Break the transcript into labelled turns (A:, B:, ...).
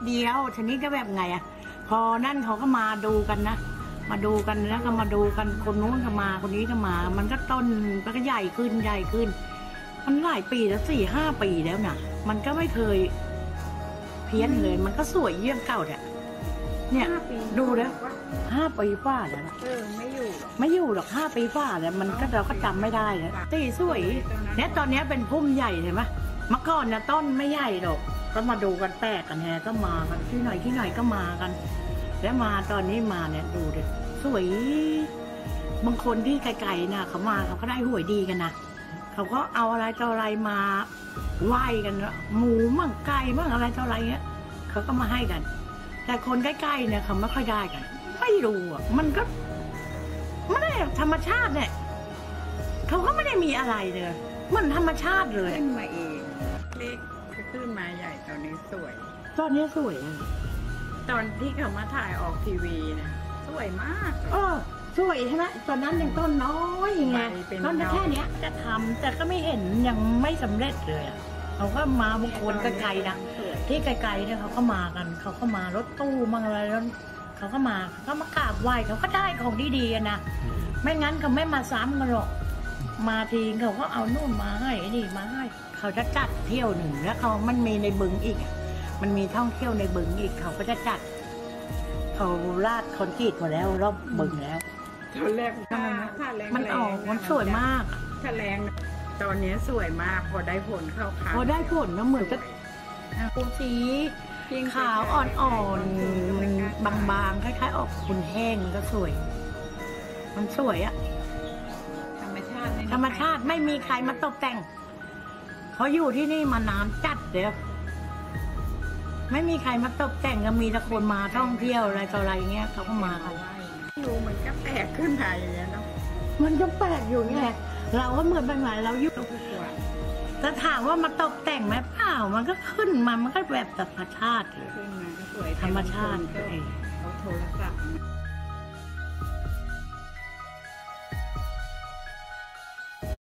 A: เดียวทีนี้ก็แบบไงอะพอนั่นเขาก็มาดูกันนะมาดูกันแล้วก็มาดูกันคนนู้นก็มาคนนี้ก็มามันก็ต้นมันก็ใหญ่ขึ้นใหญ่ขึ้นมันหลายปีแล้ว4-5 ปีแล้วนะมันก็ไม่เคยเพี้ยนเลยมันก็สวยเยี่ยมเก่าเนี่ยดูแล้ว5 ปีฝ้าแล้ว
B: ไม่อยู่
A: หรอก5 ปีฝ้าแล้วมันก็เราก็จำไม่ได้แล้วตีสวยเนี่ยตอนนี้เป็นพุ่มใหญ่เห็นไหมเมื่อก่อนเนี่ยต้นไม่ใหญ่หรอกก็มาดูกันแตกกันแฮก็มากันที่ไหนก็มากันแล้วมาตอนนี้มาเนี่ยดูดิสวยบางคนที่ไกลๆนะเขามาเขาก็ได้หวยดีกันนะเขาก็เอาอะไรต่ออะไรมาไหว้กันหมูมั่งไก่มั่งอะไรต่ออะไรเงี้ยเขาก็มาให้กันแต่คนใกล้ๆเนี่ยเขาไม่ค่อยได้กันไม่รู้อ่ะมันก็ไม่ได้ธรรมชาติเนี่ยเขาก็ไม่ได้มีอะไรเลยมันธรรมชาติเลย
B: ขึ้นมาเองเล็กขึ้นมาใหญ่ตอนนี้สวย
A: ตอนนี้สวย
B: ตอนที่เขามาถ่ายออกทีวีนะสวยมาก
A: สวยใช่ไหมตอนนั้นยังต้นน้อยไงต้นแค่นี้จะทำแต่ก็ไม่เห็นยังไม่สำเร็จเลยเขาก็มาบางคนไกลๆนะที่ไกลๆเนี่ยเขาก็มากันเขาก็มารถตู้มาอะไรแล้วเขาก็มากราบไหว้เขาก็ได้ของดีๆนะไม่งั้นเขาไม่มาซ้ำกันหรอกมาทีเขาก็เอานู่นมาให้นี่มาให้เขาจะจัดเที่ยวหนึ่งแล้วมันมีในบึงอีกมันมีท่องเที่ยวในบึงอีกเขาก็จะจัดเขาลาดคอนกรีตหมดแล้วรอบบึงแล้ว
B: ตอนแรก
A: มันออกมันสวยมาก
B: ถ้าแรงตอนนี้สวยมากพอได้ผลเข้าขา
A: พอได้ผลแล้วเหมือนกับปูสีขาวอ่อนๆบางๆคล้ายๆออกคุณแห้งก็สวยมันสวยอะธรรมชาติไม่มีใครมาตกแต่งเขาอยู่ที่นี่มานานจัดเดี๋ยวไม่มีใครมาตกแต่งก็มีแต่คนมาท่องเที่ยวอะไรต่ออะไรเงี้ยเขาก็มากัน
B: ดูมันก็แปลกขึ้นมาอย่างเงี้ยเนาะ
A: มันก็แปลกอยู่ไงเราก็เหมือนเป็นไงเราอยู่แต่ถามว่ามาตกแต่งไหมเปล่ามันก็ขึ้นมามันก็แบบธรรมชาติเลยธรรมชาติ
B: เขาโทรศัพท์